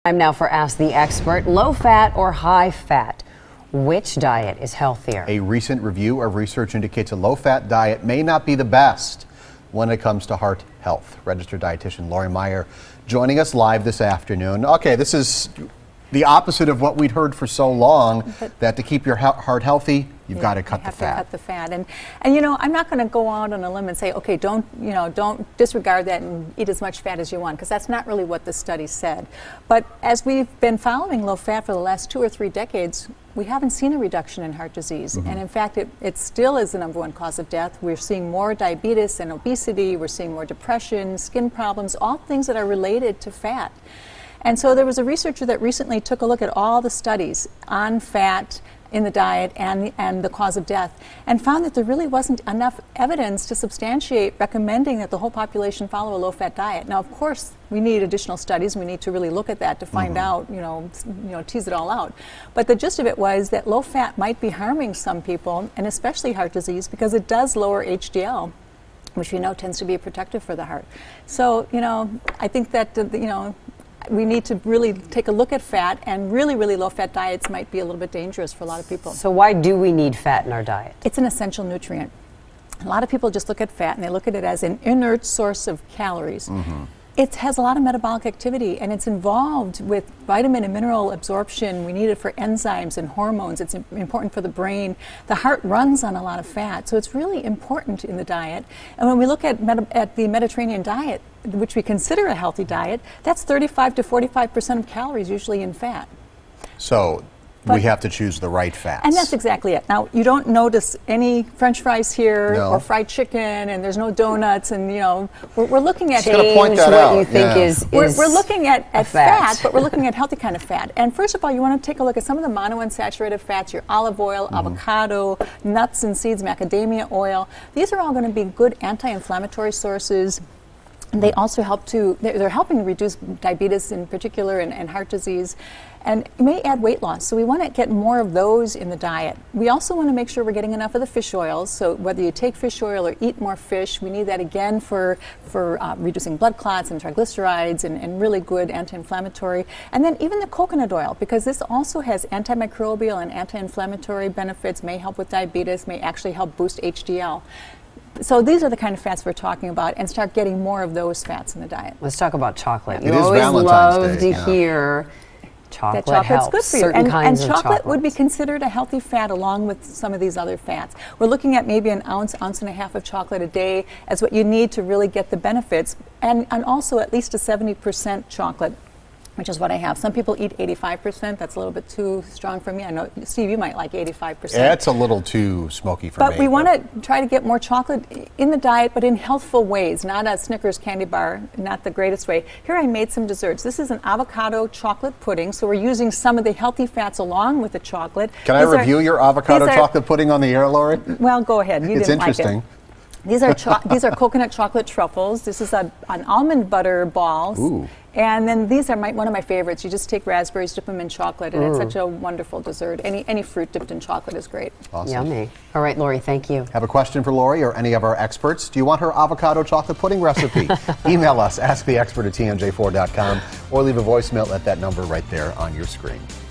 Time now for Ask the Expert. Low fat or high fat? Which diet is healthier? A recent review of research indicates a low-fat diet may not be the best when it comes to heart health. Registered dietitian Lori Meyer joining us live this afternoon. Okay, this is the opposite of what we'd heard for so long, that to keep your heart healthy, you've got to cut the fat. You have to cut the fat. And you know, I'm not going to go out on a limb and say, okay, don't disregard that and eat as much fat as you want, because that's not really what the study said. But as we've been following low fat for the last 2 or 3 decades, we haven't seen a reduction in heart disease. And in fact, it still is the #1 cause of death. We're seeing more diabetes and obesity. We're seeing more depression, skin problems, all things that are related to fat. And so there was a researcher that recently took a look at all the studies on fat in the diet and the cause of death, and found that there really wasn't enough evidence to substantiate recommending that the whole population follow a low-fat diet. Now, of course, we need additional studies. We need to really look at that to find out, tease it all out. But the gist of it was that low fat might be harming some people, and especially heart disease, because it does lower HDL, which we know tends to be protective for the heart. So, I think that, we need to really take a look at fat, and really low-fat diets might be a little bit dangerous for a lot of people. So why do we need fat in our diet? It's an essential nutrient. A lot of people just look at fat and they look at it as an inert source of calories. It has a lot of metabolic activity, and it's involved with vitamin and mineral absorption. We need it for enzymes and hormones. It's important for the brain. The heart runs on a lot of fat, so it's really important in the diet. And when we look at the Mediterranean diet, which we consider a healthy diet, that's 35 to 45% of calories usually in fat. So we have to choose the right fats. And that's exactly it. Now, you don't notice any French fries here, No. or fried chicken, and there's no donuts, and we're looking at Just gotta point that what out. you think is we're looking at fat. but we're looking at healthy kind of fat. And first of all, you want to take a look at some of the monounsaturated fats, your olive oil, avocado, nuts and seeds, macadamia oil. These are all going to be good anti-inflammatory sources. And they also they're helping reduce diabetes in particular, and heart disease, and may add weight loss. So we want to get more of those in the diet. We also want to make sure we're getting enough of the fish oils. So whether you take fish oil or eat more fish, we need that again for reducing blood clots and triglycerides, and really good anti-inflammatory. And then even the coconut oil, because this also has antimicrobial and anti-inflammatory benefits, may help with diabetes, may actually help boost HDL. So these are the kind of fats we're talking about, and start getting more of those fats in the diet. Let's talk about chocolate. It You is always Valentine's love Day, to hear chocolate That chocolate's helps. good for you. Certain kinds and of chocolate would be chocolates. considered a healthy fat along with some of these other fats. We're looking at maybe an ounce and a half of chocolate a day as what you need to really get the benefits, and also at least a 70% chocolate, which is what I have. Some people eat 85%. That's a little bit too strong for me. I know, Steve, you might like 85%. Yeah, it's a little too smoky for me. But we want to try to get more chocolate in the diet, but in healthful ways, not a Snickers candy bar, not the greatest way. Here I made some desserts. This is an avocado chocolate pudding, so we're using some of the healthy fats along with the chocolate. Can I review your avocado chocolate pudding on the air, Lori? Well, go ahead. You It's didn't interesting. like it. These are coconut chocolate truffles. This is an almond butter balls. Ooh. And then these are one of my favorites. You just take raspberries, dip them in chocolate, and it's such a wonderful dessert. Any fruit dipped in chocolate is great. Awesome. Yummy. All right, Lori, thank you. Have a question for Lori or any of our experts? Do you want her avocado chocolate pudding recipe? Email us, asktheexpert@tmj4.com, or leave a voicemail at that number right there on your screen.